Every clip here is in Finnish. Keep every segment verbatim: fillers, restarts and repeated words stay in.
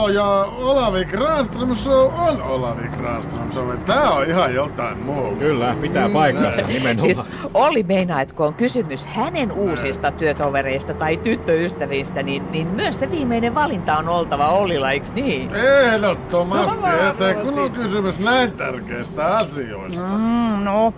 Show ja Olavi Granström Show on Olavi Granström Show. Tää on ihan jotain muuta. Kyllä, pitää paikkansa nimenomaan. Siis Olli meinaa, että kun on kysymys hänen uusista työtovereista tai tyttöystävistä, niin, niin myös se viimeinen valinta on oltava Ollilla, eiks niin? Ehdottomasti, eteen kun on kysymys näin tärkeistä asioista. Mm, no,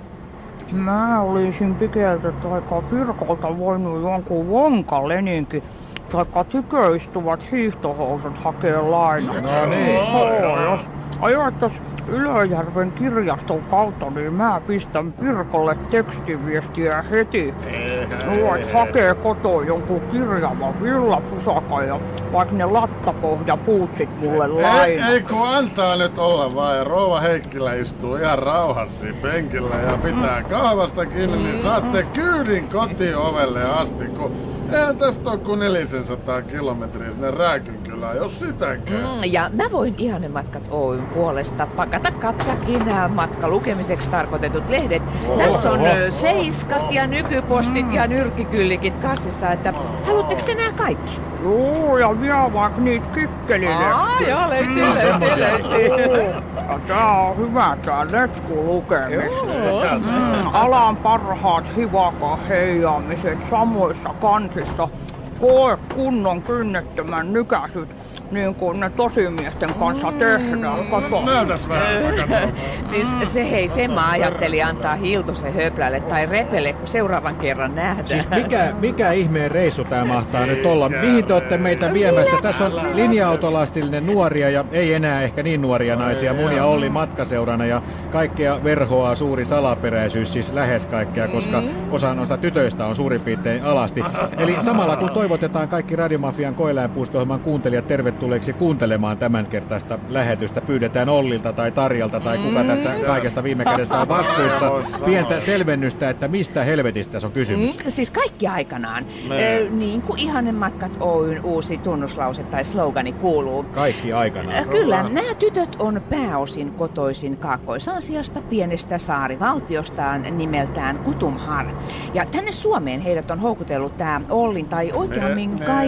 mä olisin Pikeltä taikka Pirkolta voinut jonkun vonkaleninkin taikka tyköistuvat hiihtohousut hakea lainaa. No niin. Oh, jos ajoittais Ylöjärven kirjaston kautta, niin mä pistän Pirkolle tekstiviestiä heti. Voit hakee kotoa jonkun kirjavan villapusakan ja vaikka ne lattapohjapuutsit mulle lainaa. Ei, ei kun antaa nyt olla vaan, ja rouva Heikkilä istuu ihan rauhassa penkillä ja pitää kahvasta kiinni, niin saatte kyydin kotiovelle asti, kun eihän tästä ole kuin neljäsataa kilometriä sinne Rääkynkylään, jos sitäkään. Mm, ja mä voin Ihannematkat Oyn puolesta pakata kapsakin nämä matkalukemiseksi tarkoitetut lehdet. Oh, Tässä on oh, seiskat ja nykypostit mm. ja nyrkikyllikit kassissa, että haluatteko te nää kaikki? Joo, ja vielä vaikka niitä kikkelileksiä. Aa, joo, löytyy, löytyy, löytyy. Tää on hyvä tää letkulukemista. Mm, alan parhaat hivaka-heijaamiset samoissa kansissa. Koe kunnon kynnettömän nykäisyt, niin kuin ne tosimiesten kanssa tehdään. Kato. Näytäs vähän. Siis se hei, sen mä ajattelin antaa Hiltusen Höplälle tai Repelle, kun seuraavan kerran nähdään. Siis mikä, mikä ihmeen reissu tää mahtaa nyt olla? Mihin te olette meitä viemässä? Tässä on linja-autolastillinen nuoria ja ei enää ehkä niin nuoria naisia. Mun ja Olli matkaseurana ja kaikkea verhoaa suuri salaperäisyys, siis lähes kaikkea, koska osa noista tytöistä on suurin piirtein alasti. Eli samalla kun toivotetaan kaikki Radiomafian Koeläinpuisto-ohjelman kuuntelijat tervetulleeksi kuuntelemaan tämänkertaista lähetystä, pyydetään Ollilta tai Tarjalta tai kuka tästä kaikesta viime kädessä on vastuussa pientä selvennystä, että mistä helvetistä tässä on kysymys. Mm, siis kaikki aikanaan. Ö, niin kuin Ihannematkat Oyn uusi tunnuslause tai slogani kuuluu. Kaikki aikanaan. Ö, kyllä, nämä tytöt on pääosin kotoisin Kaakkois-Aasiasta, pienestä saarivaltiostaan nimeltään Kutumhar. Ja tänne Suomeen heidät on houkutellut tämä Ollin tai oikeammin kai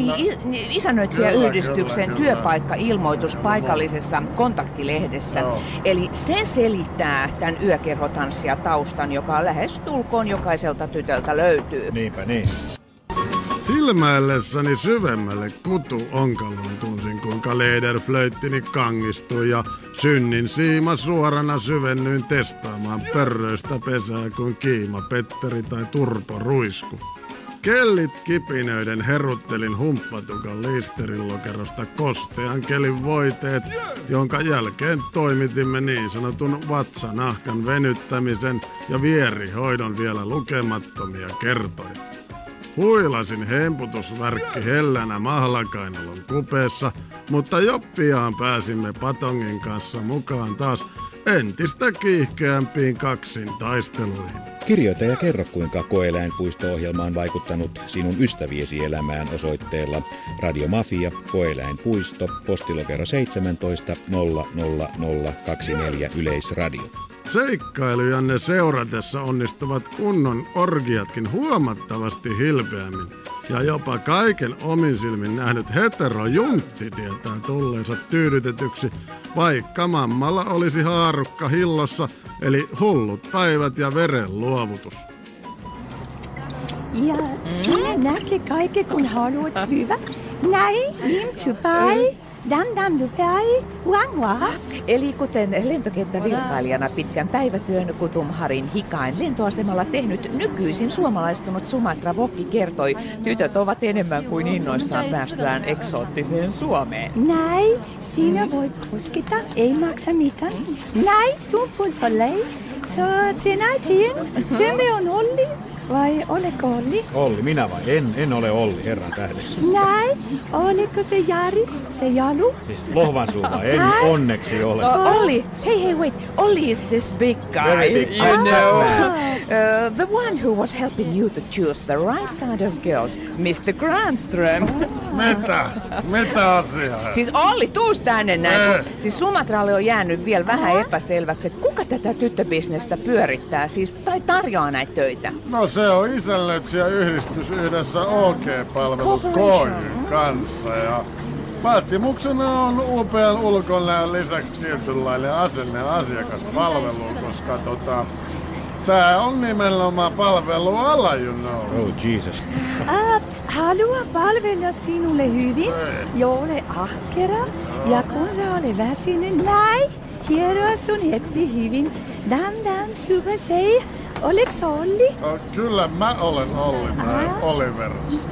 isännöitsijäyhdistyksen työpaikka-ilmoitus paikallisessa kontaktilehdessä. Joo. Eli se selittää tämän yökerhotanssia taustan, joka lähes tulkoon jokaiselta tytöltä löytyy. Niinpä niin. Silmäillessäni syvemmälle kutu-onkaloon tunsin, kuinka lederflöittini kangistui ja synnin siima suorana syvennyin testaamaan pörröistä pesää kuin Kiima Petteri tai Turpo Ruisku. Kellit kipinöiden heruttelin humppatukan liisterinlokerosta kostean kelin voiteet, jonka jälkeen toimitimme niin sanotun vatsanahkan venyttämisen ja vierihoidon vielä lukemattomia kertoja. Huilasin hemputusvärkki hellänä mahlakainalon kupeessa, mutta jo pian pääsimme Patongin kanssa mukaan taas entistä kiihkeämpiin kaksin taisteluihin. Kirjoita ja kerro, kuinka Koeläinpuisto-ohjelma on vaikuttanut sinun ystäviesi elämään osoitteella Radiomafia, Koeläinpuisto, postilokero seitsemäntoista nolla nolla nolla kaksikymmentäneljä Yleisradio. Seikkailujanne seuratessa onnistuvat kunnon orgiatkin huomattavasti hilpeämmin. Ja jopa kaiken omin silmin nähnyt heterojuntti tietää tulleensa tyydytetyksi, vaikka mammalla olisi haarukka hillossa, eli hullut päivät ja verenluovutus. Ja sinä näkee kaikki, kun haluat hyvä. Näin, lim tupai, dam dam tupai, wang wang. Eli kuten lentokenttävirkailijana pitkän päivätyön Kutumharin Hikain lentoasemalla tehnyt nykyisin suomalaistunut Sumatra Vokki kertoi, tytöt ovat enemmän kuin innoissaan päästyään eksoottiseen Suomeen. Näin, sinä voit kosketa, ei maksa mitään. Näin, sun pulsollei. So, sinä Jean, Temme on Olli, vai oleko Olli? Olli, minä vai? En, en ole Olli, herran tähdessä. Näin, oliko se Jari, se Jalu? Siis Lohvansuu vai? En onneksi ole. Uh, Olli, hey, hey, wait. Olli is this big guy, Very big you know. man. Uh, the one who was helping you to choose the right kind of girls, mister Granström. Mitä? Mitä asiaa? Siis Olli, tuus tänne näin. Kun, siis Sumatralle on jäänyt vielä vähän epäselväksi, että kuka tätä tyttöbisnestä pyörittää, siis, tai tarjoaa näitä töitä. No se on isännöitsijäyhdistys yhdessä O G-palvelu Koin kanssa ja Vaatimuksena on upean ulkonäön lisäksi tietynlainen asenne asiakaspalveluun, koska tota, tää on nimenomaan palveluala, you know. Oh Jesus. Ah, haluan palvella sinulle hyvin, ole ahkera, ja kun sä olet väsynyt, näin, hieroa sun heppi hyvin. Dan, dan, super sei, oleks Olli? Oh, kyllä mä olen Olli, mä Oliver.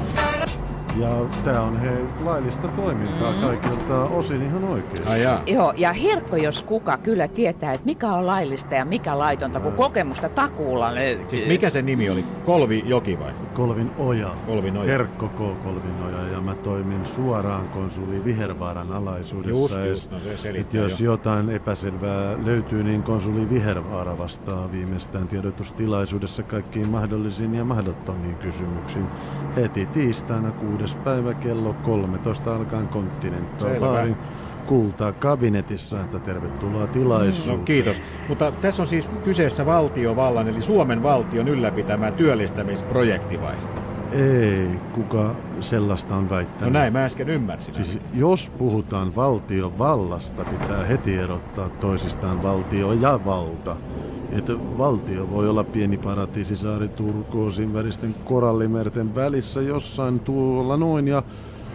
Ja tää on hei laillista toimintaa mm. kaikilta osin ihan oikein. Ai jaa. Joo, ja Herkko jos kuka kyllä tietää, että mikä on laillista ja mikä laitonta, kun kokemusta takuulla löytyy. Siis mikä se nimi oli? Kolvi Joki vai? Kolvin Oja. Kolvin Oja. Herkko K. Kolvin Oja, ja mä toimin suoraan konsuli Vihervaaran alaisuudessa. Just, just, no se selittää jos jo. jotain epäselvää löytyy, niin konsuli Vihervaara vastaa viimeistään tiedotustilaisuudessa kaikkiin mahdollisiin ja mahdottomiin kysymyksiin. Heti tiistaina kuudes päivä kello kolmetoista alkaen Continental Baarin kultaa kabinetissa, että tervetuloa tilaisuuteen. No kiitos. Mutta tässä on siis kyseessä valtiovallan, eli Suomen valtion ylläpitämä työllistämisprojekti vai? Ei, kuka sellaista on väittänyt. No näin mä äsken ymmärsin. Siis jos puhutaan valtiovallasta, pitää heti erottaa toisistaan valtio ja valta. Että valtio voi olla pieni paratiisisaari turkoosin väristen korallimerten välissä jossain tuolla noin, ja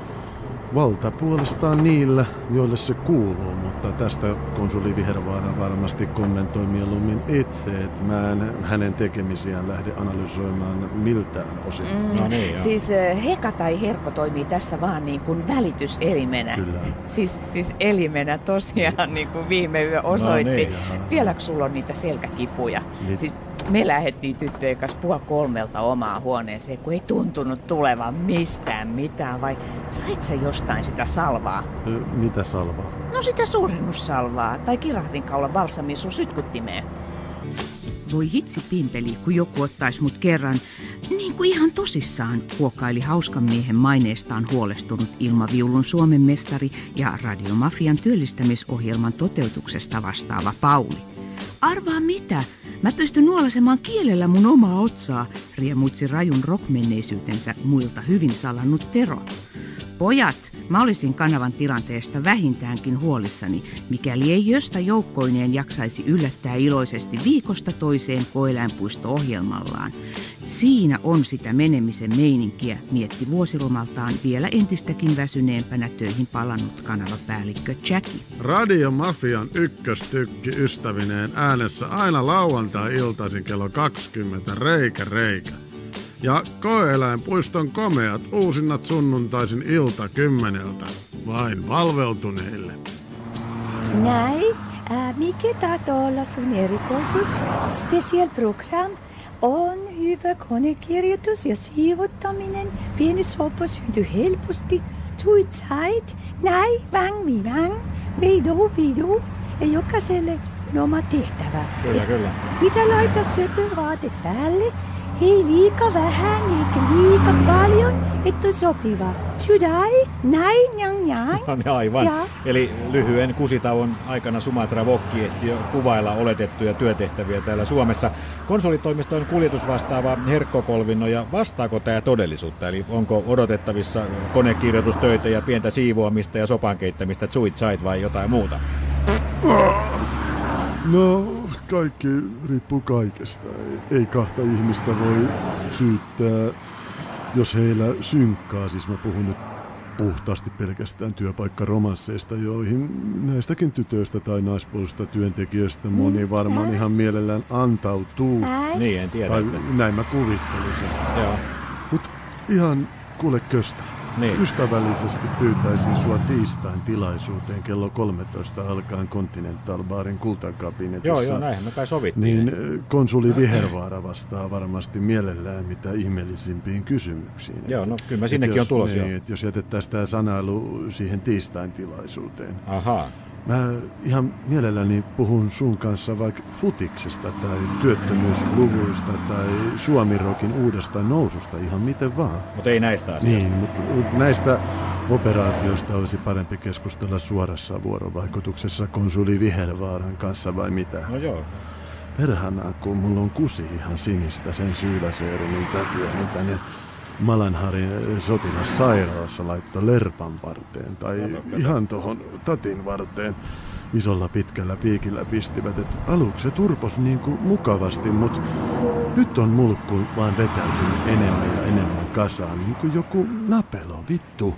valta puolestaan niillä, joille se kuuluu, mutta tästä konsuli Vihervaara varmasti kommentoi mieluummin itse, että mä en hänen tekemisiään lähde analysoimaan miltään osin. Mm, no niin, siis Heka tai Herkko toimii tässä vaan niin kuin välityselimenä. Kyllä. Siis, siis elimenä tosiaan, niin kuin viime yö osoitti. No niin, vieläkö sulla on niitä selkäkipuja? Niin. Siis me lähdettiin tyttöjen kanssa puoli kolmelta omaan huoneeseen, kun ei tuntunut tulevan mistään mitään, vai sait sä jostain sitä salvaa? Ö, Mitä salvaa? No sitä suurennussalvaa tai kirahdinkaulan balsamin sun sytkuttimeen. Voi hitsi pimpeli, kun joku ottais mut kerran, niin kuin ihan tosissaan, huokaili hauskan miehen maineestaan huolestunut Ilma Viulun Suomen mestari ja Radiomafian työllistämisohjelman toteutuksesta vastaava Pauli. Arvaa mitä? Mä pystyn nuolasemaan kielellä mun omaa otsaa, riemuitsi rajun rockmenneisyytensä muilta hyvin salannut Tero. Pojat, mä olisin kanavan tilanteesta vähintäänkin huolissani, mikäli ei Jöstä joukkoineen jaksaisi yllättää iloisesti viikosta toiseen koeläinpuisto-ohjelmallaan. Siinä on sitä menemisen meininkiä, mietti vuosilomaltaan vielä entistäkin väsyneempänä töihin palannut kanavapäällikkö Jackie. Radiomafian ykköstykki ystävineen äänessä aina lauantai-iltaisin kello kaksikymmentä, reikä reikä. Ja koeeläinpuiston komeat uusinnat sunnuntaisin ilta kymmeneltä, vain valveutuneille. Näin, äh, mikä tahtoo olla sun erikoisuus? Special program on hyvä konekirjoitus ja siivottaminen. Pieni sopo syntyy helposti. Suitsait, näin, vang, vi vang, vidu, vidu. Ja jokaiselle on oma tehtävä. Kyllä, kyllä. Pitää laittaa söpövaatet päälle. Ei liika vähän eikä liika paljon, että on sopiva. Sydai, näin, näin, näin. No niin, aivan. Ja. Eli lyhyen kusitauon aikana Sumatra Vokki ehti jo kuvailla oletettuja työtehtäviä täällä Suomessa. Konsolitoimiston kuljetusvastaava Herkko Kolvin Oja, vastaako tämä todellisuutta? Eli onko odotettavissa konekirjoitustöitä ja pientä siivoamista ja sopan keittämistä tsuitsait vai jotain muuta? No, kaikki riippuu kaikesta. Ei, ei kahta ihmistä voi syyttää, jos heillä synkkaa. Siis mä puhun nyt puhtaasti pelkästään työpaikkaromansseista, joihin näistäkin tytöistä tai naispuolisista työntekijöistä moni varmaan ihan mielellään antautuu. Niin, en tiedä. Tai näin mä kuvittelisin. Joo. Mut ihan kuule köstä. Niin. Ystävällisesti pyytäisin sua tiistain tilaisuuteen kello kolmetoista alkaen Continental Baarin kultakabinetissa. Joo, joo, näinhän me kai sovittiin. Niin konsuli Vihervaara vastaa varmasti mielellään mitä ihmeellisimpiin kysymyksiin. Joo, no kyllä mä Et sinnekin jos, on tulos niin, jo. et jos jätettäisiin tämä sanailu siihen tiistain tilaisuuteen. Ahaa. Mä ihan mielelläni puhun sun kanssa vaikka futiksesta tai työttömyysluvuista tai Suomi-rokin uudesta noususta, ihan miten vaan. Mutta ei näistä asioista. Niin, mutta näistä operaatioista olisi parempi keskustella suorassa vuorovaikutuksessa konsuli Vihervaaran kanssa vai mitä? No joo. Perhana, kun mulla on kusi ihan sinistä sen syyläseerumin takia, mitä ne Malanharin sotilassairaalassa laittoi lerpan varteen tai ihan tuohon tatin varteen. Isolla pitkällä piikillä pistivät, että aluksi se turpos niinku mukavasti, mutta nyt on mulkku vaan vetäytynyt enemmän ja enemmän kasaan, niin kuin joku napelo, vittu.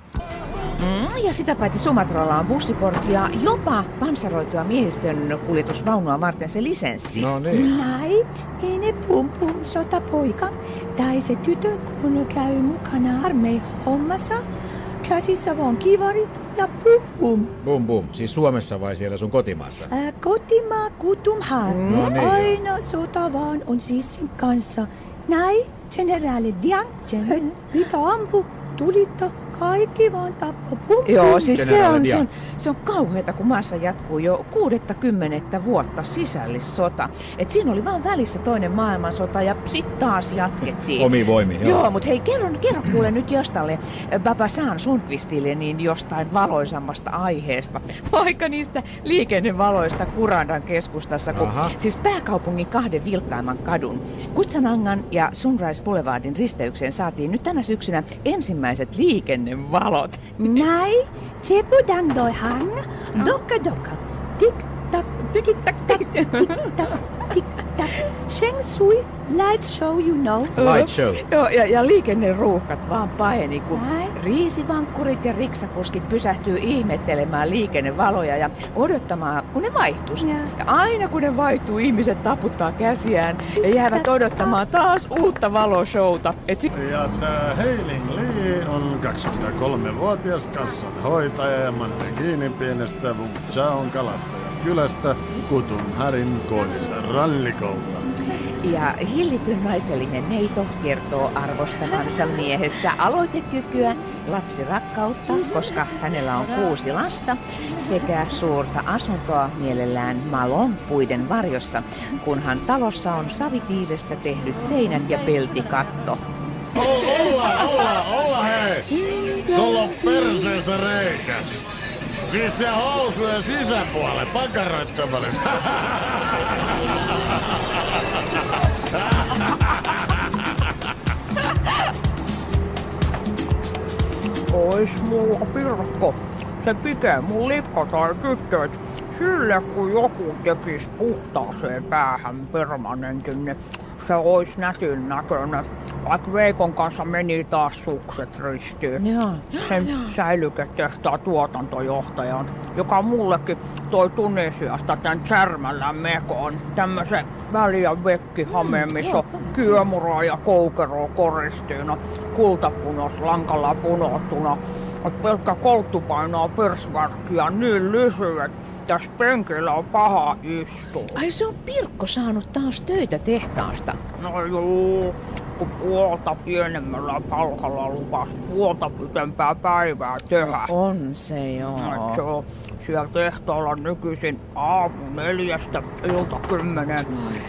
Mm, ja sitä paitsi Sumatralla on bussikortti ja jopa panssaroitua miehistön kuljetusvaunua varten se lisenssi. No niin. Näin, mene pum pum sotapoika. Tai se tytö, kun käy mukana armeijan hommassa. Käsissä vaan kivari ja pum pum. Bum bum. Siis Suomessa vai siellä sun kotimaassa? Ää, kotimaa Kutumhar. No niin. Aina sota vaan on sissin kanssa. Näin, generaali Diang. Mitä ampu, tulitto. Kaikki vaan tappo. Pum, Joo, siis se on, Dia. se, on, se on kauheata, kun maassa jatkuu jo kuudettakymmenettä vuotta sisällissota. Et siinä oli vaan välissä toinen maailmansota ja sit taas jatkettiin. Omi voimi, joo. Joo, mutta hei, kerro, kerro kuule nyt jostalle Babasan Sundqvistille niin jostain valoisammasta aiheesta. Vaikka niistä liikennevaloista Kurandan keskustassa, kun Aha. siis pääkaupungin kahden vilkkaimman kadun, Kutsanangan ja Sunrise Boulevardin risteykseen saatiin nyt tänä syksynä ensimmäiset liikenne valot. Näin, tsepu dang doi hang, dokka dokka, tik tak, tik tak tak, tik tak, tik tak, sheng sui, light show you know. Light show. Joo, ja, ja liikenneruuhkat vaan paheni, kun Näin. riisivankkurit ja riksakuskit pysähtyy ihmettelemään liikennevaloja ja odottamaan, kun ne vaihtuisi. Ja. Ja aina kun ne vaihtuu, ihmiset taputtaa käsiään ja jäävät odottamaan taas uutta valoshowta. Et si- Ja tää Heiling Lee on kaksikymmentäkolmevuotias kassanhoitaja ja Manne kiinni pienestä Wukchaon kalastajan kylästä Kutumharin koillisen rallikoulta. Ja hillityn naisellinen neito kertoo arvostavansa miehessä aloitekykyä, lapsirakkautta, koska hänellä on kuusi lasta, sekä suurta asuntoa mielellään Malon puiden varjossa, kunhan talossa on savitiilestä tehdyt seinät ja peltikatto. Olla, olla, olla hei! Sulla on perseessä reikä. Siis se housujen sisäpuolelle pakaroittamallissa. Ois mulla Pirkko. Se pikee mun likka tai tyttö, et sille kun joku tekis puhtaaseen päähän permanentin, niin se ois nätin näköinen. Vaikka Veikon kanssa meni taas sukset ristiin. Joo. Sen säilyketestaa tuotantojohtajan, joka mullekin toi Tunisiasta tän Särmälän mekoon. Tämmösen väliä vekkihameen, missä on kyömuraa ja koukeroa koristiina, kultapunos lankalla punottuna. Et pelkkä kolttu painaa persvärkkiä niin lyhyet, että tässä penkillä on paha istua. Ai se on Pirkko saanut taas töitä tehtaasta. No juu, kun puolta pienemmällä palkalla lupas puolta pitempää päivää tehdä. On se joo. No, se on siellä tehtaalla nykyisin aamu neljästä ilta kymmeneen.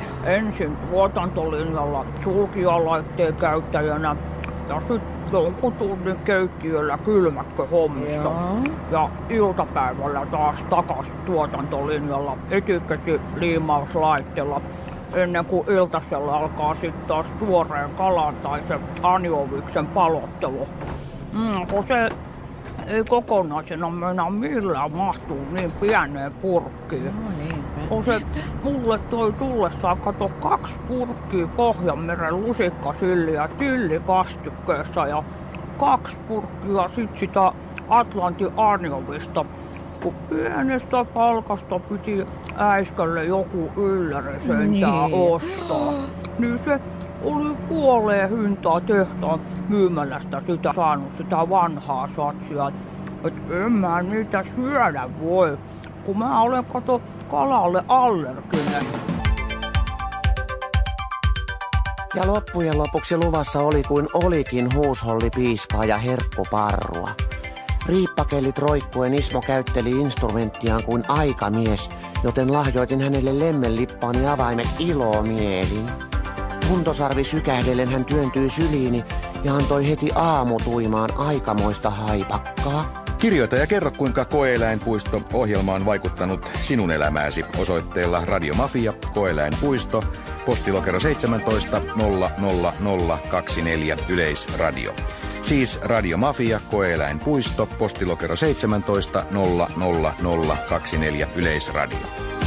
Ensin tuotantolinjalla sulkijalaitteen käyttäjänä ja sitten jonkun tunnin keittiöllä kylmäkköhommissa. Joo. Ja iltapäivällä taas takas tuotantolinjalla etiketin liimauslaitteella. Ennen kuin iltasella alkaa sitten taas tuoreen kalan tai se anjoviksen palottelu. Mm, kun se ei kokonaisena mennä millään mahtuu niin pieneen purkkiin. No niinpä. Kun se mulle toi tullessaan, kato kaksi purkkiä Pohjanmeren lusikkasilliä tillikastykkeessa ja kaksi purkkia sit sitä Atlantin anjovista. Kun pienestä palkasta piti äiskälle joku ylläri sentään Niin. ostaa, niin se oli puoleen hintaa tehtaan myymälästä sitä saanut sitä vanhaa satsia. Et en mä niitä syödä voi, kun mä olen kato kalalle allerginen. Ja loppujen lopuksi luvassa oli kuin olikin huushollipiiskaa ja herkkuparrua. Riippakellit roikkuen Ismo käytteli instrumenttiaan kuin aikamies, joten lahjoitin hänelle lemmenlippaani avaimet ilomielin. Kuntosarvi sykähdellen hän työntyi syliini ja antoi heti aamutuimaan aikamoista haipakkaa. Kirjoita ja kerro, kuinka Koe-eläinpuisto-ohjelma on vaikuttanut sinun elämääsi osoitteella Radiomafia, Koe-eläinpuisto, postilokero seitsemäntoista nolla nolla nolla kaksikymmentäneljä Yleisradio. Siis Radio Mafia, Koe-eläinpuisto, postilokero seitsemäntoista nolla nolla nolla kaksikymmentäneljä Yleisradio.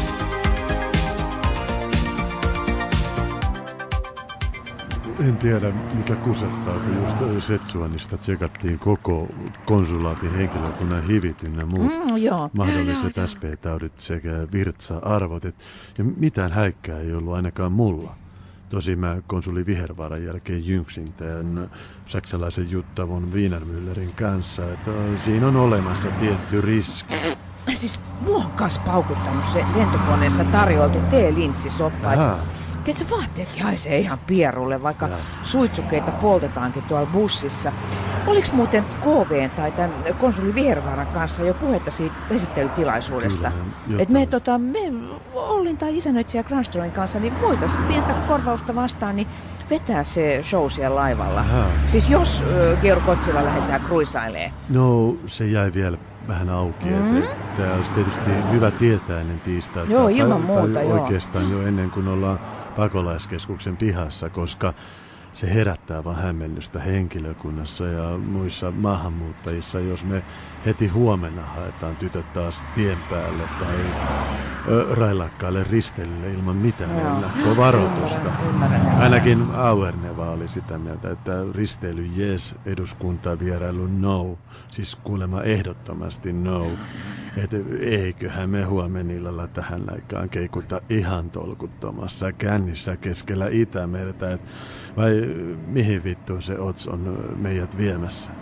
En tiedä, mikä kusettaa, kun just Setsuanista tsekattiin koko konsulaatin henkilökunnan hivit ynnä muut Mm, joo. mahdolliset S P-taudit sekä virtsa-arvot. Et, ja mitään häikkää ei ollut ainakaan mulla. Tosi mä konsuli Vihervaaran jälkeen jynksin tämän saksalaisen Jutta von Wienermüllerin kanssa, että siinä on olemassa tietty riski. Siis mua on kas paukuttanut se lentokoneessa tarjoltu teelinssisoppa. Tiedätkö, vaatteetkin haisee ihan pierulle, vaikka ja. suitsukeita poltetaankin tuolla bussissa. Oliks muuten K V tai tämän konsuli Vihervaaran kanssa jo puhetta siitä esittelytilaisuudesta? Että me, tota, me Ollin tai isännöitsijä Granströmin kanssa niin voitais pientä korvausta vastaan niin vetää se show siellä laivalla. Aha. Siis jos äh, Georg Kotsila lähdetään kruisailemaan. No, se jäi vielä vähän auki. Mm-hmm. Tämä olisi tietysti hyvä tietää ennen tiistaita. Joo, ilman tai, muuta, tai joo. Oikeastaan jo ennen kuin ollaan pakolaiskeskuksen pihassa, koska se herättää vaan hämmennystä henkilökunnassa ja muissa maahanmuuttajissa, jos me heti huomenna haetaan tytöt taas tien päälle tai ö, railakkaalle risteilylle ilman mitään ennakkovaroitusta. Ainakin Auerneva oli sitä mieltä, että risteily yes, eduskuntavierailu no, siis kuulemma ehdottomasti no. Että eiköhän me huomenna illalla tähän aikaan keikuta ihan tolkuttomassa kännissä keskellä Itämertä, et vai mihin vittuun se Ots on meidät viemässä?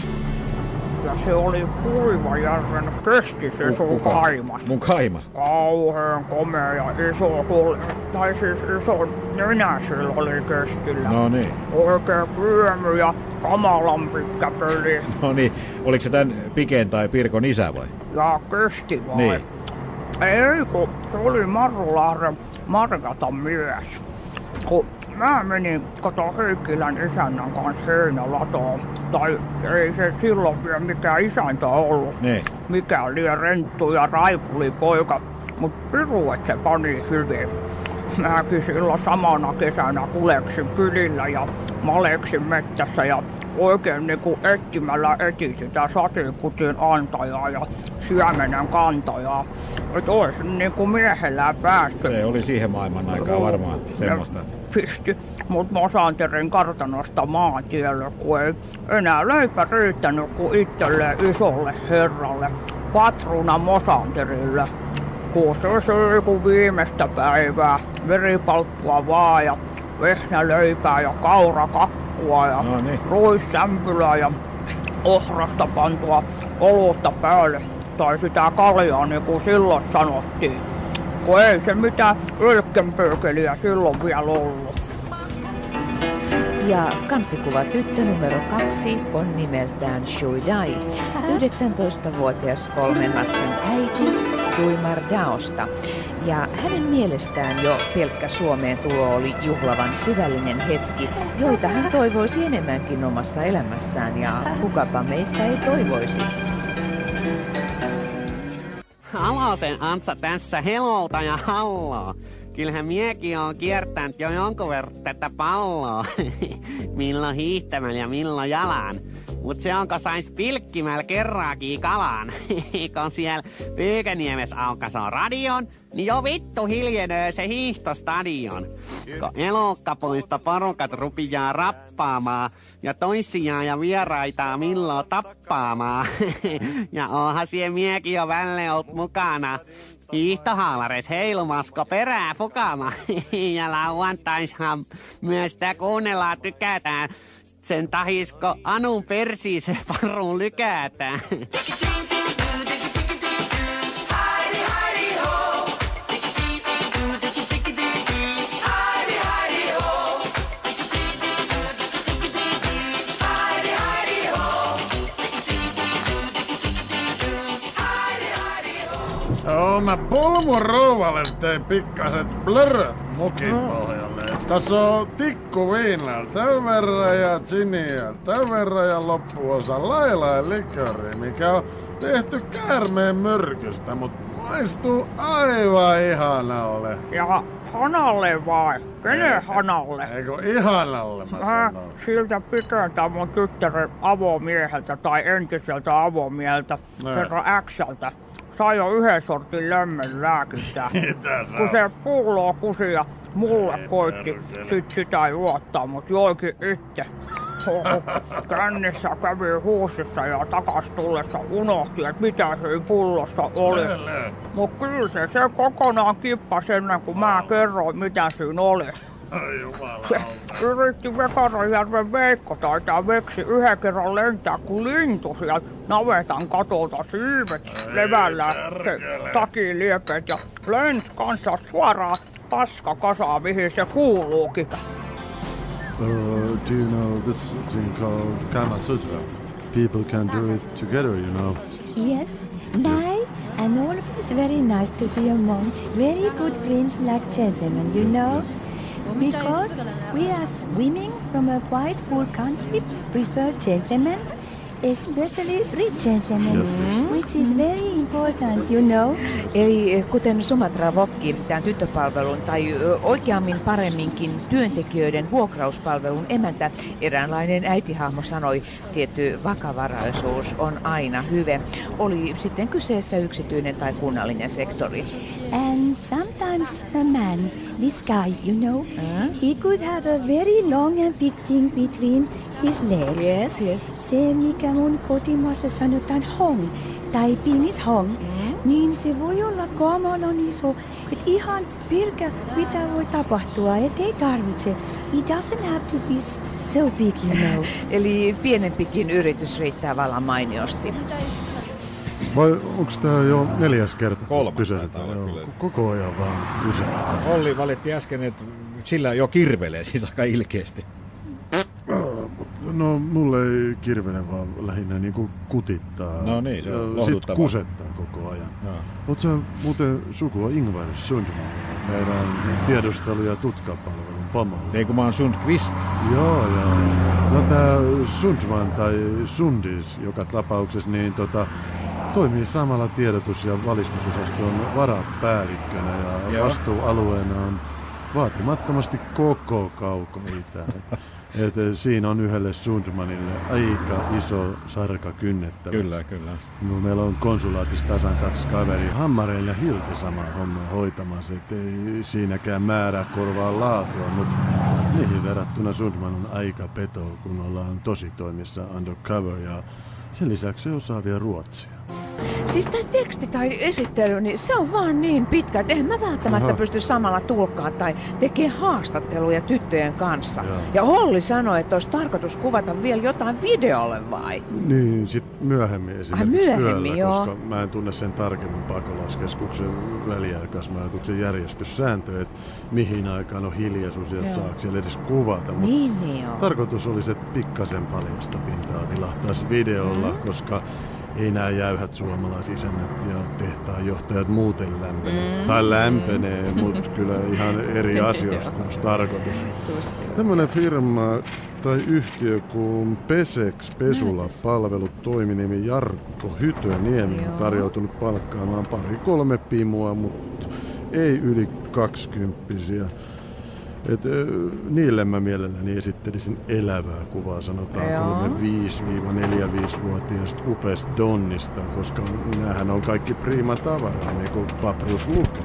Ja se oli Kuivajärven keski, sun kaimas. Mun kaimas? Kauheen komea ja iso kul... Tai siis iso nenä sillä oli keskillä. No niin. Oikein pyömy ja kamalan pitkä pöli. No niin. Oliko se tän Piken tai Pirkon isä vai? Ja kesti vai? Niin. Ei, kun se oli Marulahden Margatan mies. Kun mä menin kato Heikkilän isännän kanssa heinälatoon. Tai ei se silloin vielä mikään isäntä ollut. Niin. Mikä liian renttu ja raipuli poika. Mut piru, et se pani hyvin. Mäkin silloin samana kesänä kuleksin kylillä ja maleksin mettässä ja oikein niinku etsimällä etsin sitä sateenkutin antajaa ja syömenen kantajaa. Et ois niinku miehellä päässyt. Se oli siihen maailman aikaa varmaan semmoista. Pisti mut Mosanterin kartanosta maantielle, kun ei enää leipä riittänyt kuin itselleen isolle herralle, patruna Mosanterille. Kun se söi kun viimeistä päivää, veripalppua vaan ja vehnäleipää ja kaurakakkua ja no niin. ruissämpylää ja ohrasta pantua olutta päälle. Tai sitä kaljaa niin kuin silloin sanottiin. Kun ei se mitään ylkkenpöökeliä silloin vielä ollut. Ja kansikuva tyttö numero kaksi on nimeltään Shui Dai, yhdeksäntoistavuotias kolmen lapsen äiti Duimar Daosta. Ja hänen mielestään jo pelkkä Suomeen tulo oli juhlavan syvällinen hetki, joita hän toivoisi enemmänkin omassa elämässään ja kukapa meistä ei toivoisi. Halosen Antsa tässä, helolta ja halloo. Kyllähän miekin on kiertänyt jo jonkun verran tätä palloa. Milloin hiihtämällä ja milloin jalan. Mut se onko sais pilkkimällä kerraakin kalaan. Kun siellä Pyykäniemessä aukasoo radion, niin jo vittu hiljenee se hiihtostadion. Kun elokkapuista porukat rupiaa rappaamaan ja toisiaan ja vieraitaa milloin tappaamaan. Ja onhan siellä miekin jo välle ollut mukana. Hiihtohaalareis heilumasko perää fukama. Ja lauantaishan myös sitä kuunnellaan tykätään. Sen tahisko Anun persiin se paruun lykätään. Joo, mä Pulmun rouvalle tein pikkaset blörröt mukin pohjalle. Tässä on tikku viinaa tämän verran ja giniä tämän verran ja loppuosa lailla ja liköri, mikä on tehty käärmeen myrkystä, mut maistuu aivan ihana ole. Ja Hanalle vai? Kenen Hanalle? Eikö ihanalle mä Äh, sanon? siltä pitää mun tyttären avomieheltä tai entiseltä avomieheltä, Ne. herra Xltä. Sai jo yhden sortin lämmön lääkintää. Mitä sä Kun se pulloa kusi ja mulle koitti, sit sitä juottaa, mut joikin itse. Oho, kännissä kävi huusissa ja takas tullessa unohti, että mitä siinä pullossa oli. Mut kyllä se, se kokonaan kippasi ennen kuin mä kerroin, mitä siinä oli. Ai jumala. Se yritti Vekaranjärven Veikko taitaa veksi yhden kerran lentää, kun lintu sieltä navetan katolta siivet levällä se takiliepeet ja lensi kanssa suoraan paskakasaan, mihin se kuuluukin. Uh, do you know this thing called Kama Sutra? People can do it together, you know. Yes, Nai, and always very nice to be among very good friends like gentlemen, you know. Because we as women from a quite poor country prefer gentlemen, especially rich gentlemen, which is very important, you know. Eli kuten Sumatra Vokki, tämän tyttöpalvelun tai ö, oikeammin paremminkin työntekijöiden vuokrauspalvelun emäntä, eräänlainen äitihahmo sanoi, tietty vakavaraisuus on aina hyve. Oli sitten kyseessä yksityinen tai kunnallinen sektori. And sometimes a man, this guy, you know, he could have a very long and big thing between his legs. Yes, yes. Se, mikä mun kotimaassa sanotaan hong, tai pinishong, mm. niin se voi olla kamalan iso, että ihan pirkä mitä voi tapahtua, et ei tarvitse. It doesn't have to be so big, you know. Eli pienempikin yritys riittää vallan mainiosti. Vai onko tää jo neljäs kerta? Kolmas Kysytään. taitaa olla kyllä. Koko ajan vaan kysytään. Olli valitti äsken, että sillä jo kirvelee siis aika ilkeästi. No, mulle ei kirvele, vaan lähinnä niinku kutittaa. No niin, se on ja sit lohduttavaa. kusettaa koko ajan. Joo. Oot sä muuten sukua Ingvar Sundman, meidän tiedustelu- ja tutkapalvelun pomolle? Ei kun mä oon Sundqvist. Joo, joo. No tää Sundman tai Sundis joka tapauksessa, niin tota, toimii samalla tiedotus- ja valistusosaston varapäällikkönä ja Joo. vastuualueena on vaatimattomasti koko Kauko-Itä. Et, et, siinä on yhdelle Sundmanille aika iso sarka kynnettäväksi. Kyllä, kyllä. No, meillä on konsulaatissa tasan kaksi kaveria, Hammareilla ja Hilti sama homma hoitamassa, ettei siinäkään määrää korvaa laatua, mutta niihin verrattuna Sundman on aika peto, kun ollaan tosi toimissa undercover ja sen lisäksi se osaa vielä ruotsia. Siis tämä teksti tai esittely, niin se on vaan niin pitkä, että eihän mä välttämättä Aha. pysty samalla tulkkaa tai tekee haastatteluja tyttöjen kanssa. Joo. Ja Olli sanoi, että olisi tarkoitus kuvata vielä jotain videolle vai? Niin, sit myöhemmin esimerkiksi myöhemmin, yöllä, joo. koska mä en tunne sen tarkemmin pakolaiskeskuksen väliaikaismajoituksen järjestyssääntöjä, että mihin aikaan on hiljaisuus ja Joo. saako siellä edes kuvata. Mut Niin, niin joo. tarkoitus olisi, että pikkasen paljasta pintaa vilahtaisi videolla, mm. koska ei nämä jäyhät suomalaisisännät ja tehtaan johtajat muuten lämpenee. Mm. Tai lämpenee, mutta kyllä ihan eri asioista kuin tarkoitus. Tämmöinen firma tai yhtiö kuin Pesex Pesula palvelut toiminimi Jarkko Hytöniemi on tarjoutunut palkkaamaan pari kolme pimua, mutta ei yli kaksikymppisiä. Et, ö, niille mä mielelläni esittelisin elävää kuvaa, sanotaan kolmekymmentäviisi neljäkymmentäviisi-vuotiaasta upeasta Donnista, koska näähän on kaikki prima tavaraa, niin kuin Paprus lukee.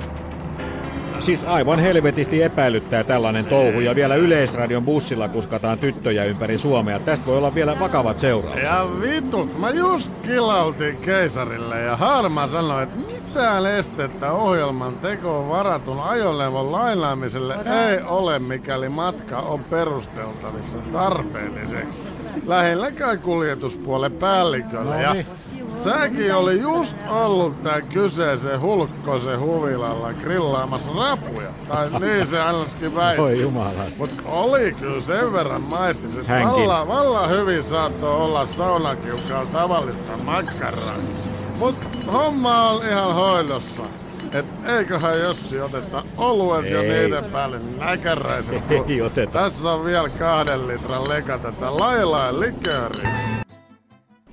Siis aivan helvetisti epäilyttää tällainen touhu ja vielä Yleisradion bussilla kuskataan tyttöjä ympäri Suomea. Tästä voi olla vielä vakavat seuraukset. Ja vitut, mä just kilautin keisarille ja Harma sanoi, että mitään estettä ohjelman tekoon varatun ajonlevon lainaamiselle ei ole, mikäli matka on perusteltavissa tarpeelliseksi. Lähinnä käy kuljetuspuolen päällikölle ja säkin oli just ollut tää kyseisen Hulkkosen huvilalla grillaamassa rapuja. Tai niin se ainakin väitti. Oi jumala. Mut oli kyllä sen verran maistis. Hänkin. Valla, valla hyvin saattoi olla saunakiukaan tavallista makkaraa. Mut homma on ihan hoidossa. Et eiköhän Jossi oteta oluet ja niiden päälle näkäräiset. Ei oteta. Tässä on vielä kahden litran leka tätä lailaa likööriä.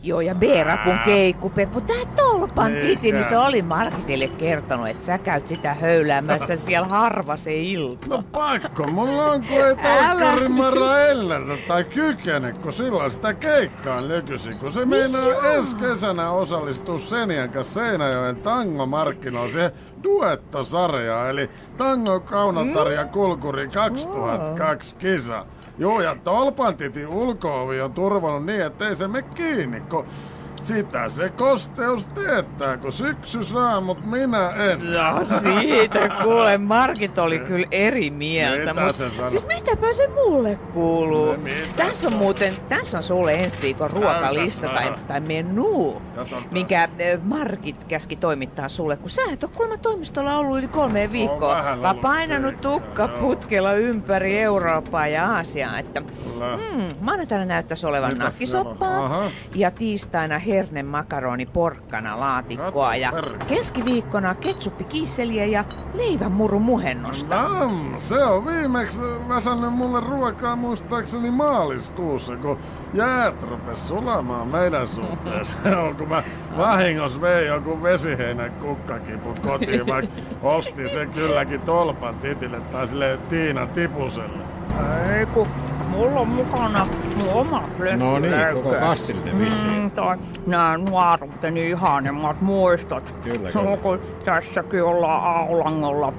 Joo, ja B-rapun keikkupeppu. Tää Tolpan Titi, niin se oli Margitille kertonut, että sä käyt sitä höyläämässä siellä harva se ilta. No pakko, mulla on kun ei Talkkari-Mara ellärtä tai kykene, kun silloin sitä keikkaan nykyisin, kun se meinaa ensi kesänä osallistua Senian kanssa Seinäjoen tangomarkkinoon siihen duettosarjaan, eli Tango Kaunotar ja Kulkuri kaksituhattakaksi kisa. Joo, ja Tolpan Titin ulko-ovi on turvannut niin, ettei se mene kiinni, kun sitä se kosteus teettää, kun syksy saa, mut minä en. No siitä kuule, Margit oli kyllä eri mieltä. Mitä mut, se sanoo? siis mitäpä se mulle kuuluu? No, Tässä on muuten, tässä on sulle ensi viikon ruokalista tai, tai menu, minkä Margit käski toimittaa sulle, kun sä et ole kuulemma toimistolla ollut yli kolmeen viikkoa, vaan painanut tukka putkella ympäri Eurooppaa ja Aasiaa. Että, mm, maanantaina näyttäisi olevan nakkisoppaa ja tiistaina herne makaroni porkkana laatikkoa ja keskiviikkona ketsuppi kiisseliä ja leivänmuru muhennosta. Nam, se on viimeksi väsännyt mulle ruokaa muistaakseni maaliskuussa, kun jäät rupes sulamaan meidän suhteessa. kun mä vahingossa vein joku vesiheinän kukkakiput kotiin, vaikka ostin sen kylläkin Tolpan Titille tai sille Tiina Tipuselle. Ei kun mulla on mukana mun oma flekki. No niin, koko kassillinen vissiin. Mm, tai nää nuoruuteni ihanemmat muistot. Kyllä, kyllä. No, kun tässäkin ollaan Aulangolla.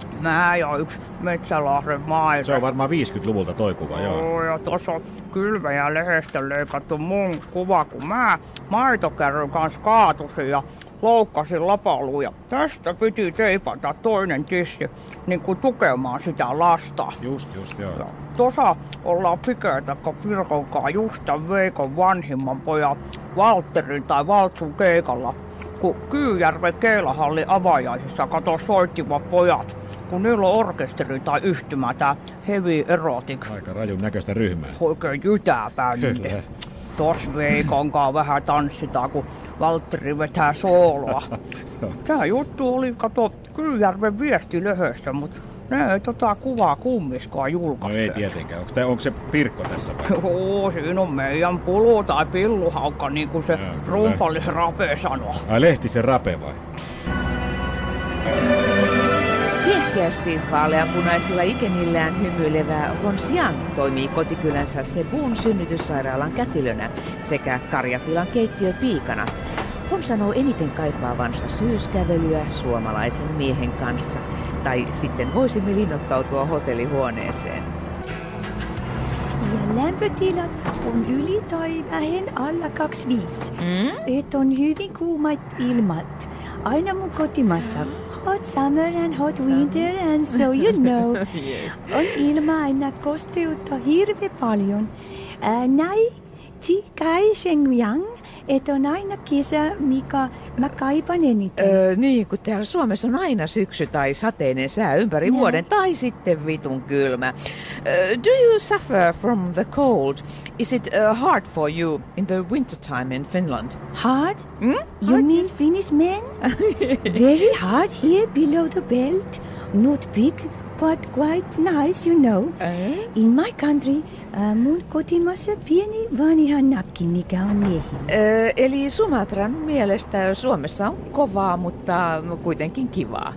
Mä ja yksi Metsälahden maita. Se on varmaan viisikymmentäluvulta toi kuva, joo. Joo, ja tossa on kylvä ja lehdestä leikattu mun kuva, kun mä maitokärryn kanssa kaatusin ja loukkasin lapaluja. Tästä piti teipata toinen tissi, niin kuin tukemaan sitä lasta. Just, just, joo. Ja tossa ollaan Pikeetakka Pirkonkaan just tämän Veikon vanhimman pojan Valtterin tai Valtsun keikalla. Kun Kyyjärven Keilahallin avajaisissa kato soittivat pojat, kun niillä on orkesteri tai yhtymä, tää Heavy Erotic. Aika rajun näköistä ryhmää. Oikein jytää bändi. Tos Veikonkaan vähän tanssitaan, kun Valtteri vetää sooloa. Tää juttu oli, kato, Kyyjärven Viestilehössä, mut ne ei tota kuvaa kummiskaan julkaise. No ei tietenkään. Onko, tää, onko se Pirkko tässä vai? Joo, siinä on meidän pulu tai pilluhaukka, niin kuin se rumpallis Rape sanoo. Ai Lehtisen Rape vai? Kiehkeästi vaaleanpunaisilla ikenillään hymyilevä Hon Xiang toimii kotikylänsä Sebun synnytyssairaalan kätilönä sekä karjatilan keittiöpiikana. Hon sanoo eniten kaipaavansa syyskävelyä suomalaisen miehen kanssa. Tai sitten voisimme linnoittautua hotellihuoneeseen. Ja lämpötilat on yli tai vähän alla kaksikymmentäviisi. Mm? Et on hyvin kuumat ilmat. Aina mun kotimassa. Hot summer and hot winter and so you know. Yes. On ilma aina kosteutta hirveän paljon. Äh, näin Chi Kai Shengyang, että on aina kesä, mikä mä kaipan eniten. Öö, niin, kun täällä Suomessa on aina syksy tai sateinen sää ympäri Nä. vuoden, tai sitten vitun kylmä. Uh, do you suffer from the cold? Is it uh, hard for you in the wintertime in Finland? Hard? Mm? You hard? Mean Finnish men? Very hard here below the belt. Not big, but quite nice, you know. Uh? In my country, uh, mun kotimassa pieni vanha nakki, mikä on miehillä. Uh, eli Sumatran mielestä Suomessa on kovaa, mutta kuitenkin kivaa.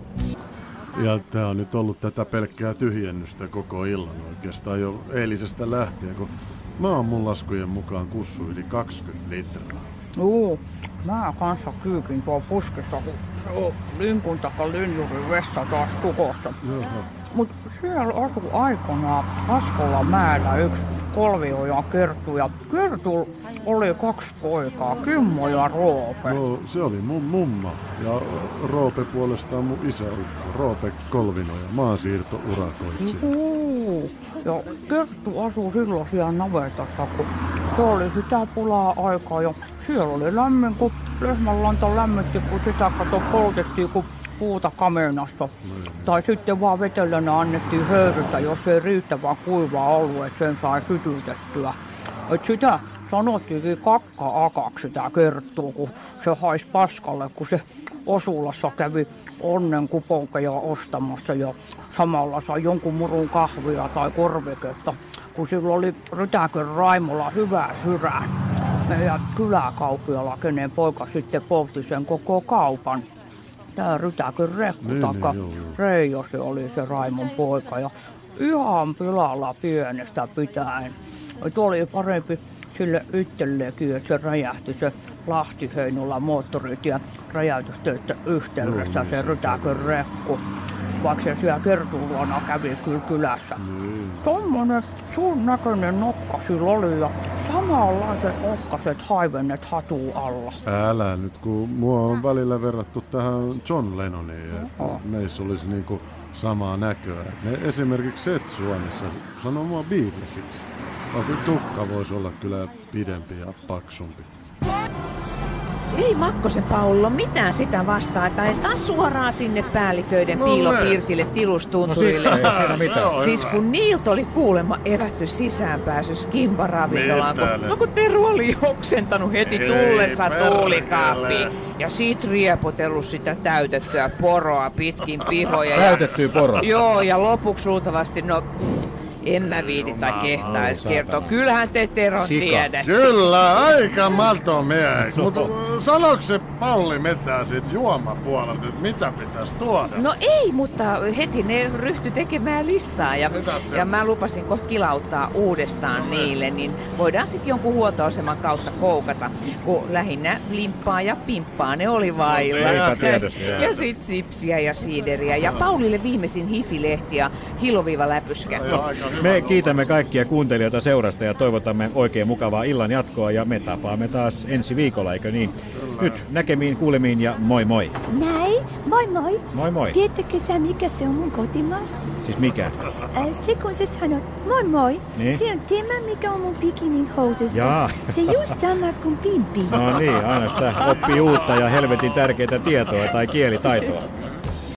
Ja tää on nyt ollut tätä pelkkää tyhjennystä koko illan oikeastaan jo eilisestä lähtien, kun mä oon mun laskujen mukaan kussu yli kaksikymmentä litraa. Juu, mä kanssa kyykin tuo puskessa, kun se on linkun taka linjurin vessa taas tukossa. Jaha. Mut siellä asui aikanaan Askolanmäellä yksi Kolviojan Kerttu, ja Kertulla oli kaksi poikaa, Kimmo ja Roope. No, se oli mun mumma, ja Roope puolestaan mun isä, Roope Kolvinoja, maansiirtourakoitsija. Juu, ja Kerttu asui silloin siellä navetassa, kun se oli sitä pulaa aikaa, ja siellä oli lämmin, kun lehmänlanta lämmitti, kun sitä kato poltettiin, kun puuta kamenassa. Mm. Tai sitten vaan vetelänä annettiin höyrytä, jos ei riittävän kuivaa ollut, että sen sai sytytettyä. Et sitä sanottiinkin kakka-akaksi sitä Kerttua, kun se haisi paskalle, kun se Osulassa kävi onnen kuponkeja ostamassa ja samalla sai jonkun murun kahvia tai korviketta, kun sillä oli Rytäkön Raimolla hyvää syrää. meidän kyläkauppialla, kenen poika sitten poltti sen koko kaupan. Tää Rytäkyn rekku Niin, taka niin, joo, joo. Reijo, se oli se Raimon poika. Ja ihan pilalla pienestä pitäen. Tuo oli parempi sille itsellekin, että se räjähti se Lahti-Heinolan moottoritien räjäytystöiden yhteydessä Joo, se niin, Rytäkyn rekku. Vaikka se siellä Kertun luona kävi kyllä kylässä. Niin. Tommonen sun näköinen nokka sillä oli ja samanlaiset ohkaset haivennet hatu alla. Älä nyt, kun mua on välillä verrattu tähän John Lennoniin, että meissä olisi niinku samaa näköä. Ne esimerkiksi Seth Suomessa sanoo mua Beatlesiksi. Vaikka tukka voisi olla kyllä pidempi ja paksumpi. Ei Makkosen Paullo mitään sitä vastaa, että ajetaan suoraan sinne päälliköiden No piilopiirtille tilustunturille. No sitten ei siinä mitään. Siis kun niiltä oli kuulemma evätty sisäänpääsy Skimba-ravintolaan, Mitä kun, ne? no kun Teru oli oksentanut heti Ei tullessa perkele. tuulikaappiin ja sit riepotellut sitä täytettyä poroa pitkin pihoja. Ja, Täytettyä poroa. joo, ja lopuksi luultavasti, no en mä viiti tai kehtais kertoa. Kyllähän te Teron Sika. tiedät. Kyllä, aika mato mieheksi. Mutta sanoiko se Pauli mitään siitä juomapuolesta, että mitä pitäisi tuoda? No ei, mutta heti ne ryhtyi tekemään listaa ja, Mitäs se ja on? mä lupasin kohta kilauttaa uudestaan niille, niin voidaan sitten jonkun huoltoaseman kautta koukata, kun lähinnä limppaa ja pimppaa ne oli vailla. Eipä tietysti. Ja sit sipsiä ja siideriä ja Paulille viimeisin hifilehti ja hiloviivaläpyskä. Aika hyvä. Me kiitämme kaikkia kuuntelijoita seurasta ja toivotamme oikein mukavaa illan jatkoa ja me tapaamme taas ensi viikolla, eikö niin? Nyt näkemiin, kuulemiin ja moi moi. Näin, moi moi. Moi moi. Tiedätkö sä mikä se on mun kotimaassa? Siis mikä? Äh, se kun sä sanot moi moi, Niin? se on tämä mikä on mun bikinin housussa. Jaa. Se just sama kuin pimpi. No niin, aina sitä oppii uutta ja helvetin tärkeää tietoa tai kielitaitoa.